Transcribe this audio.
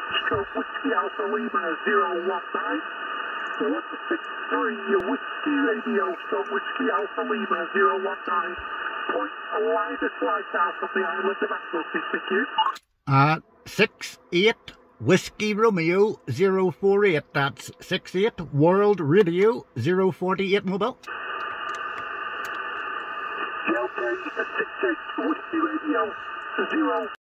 Stroke Whiskey Alpha Lima 019. 163 Whiskey Radio, Stroke Whiskey Alpha Lima 019. Point line to fly south from the island of Anglesey, thank you. 68 Whiskey Romeo 048. That's 68 World Radio 048 mobile. Delta 68 Whiskey Radio 0.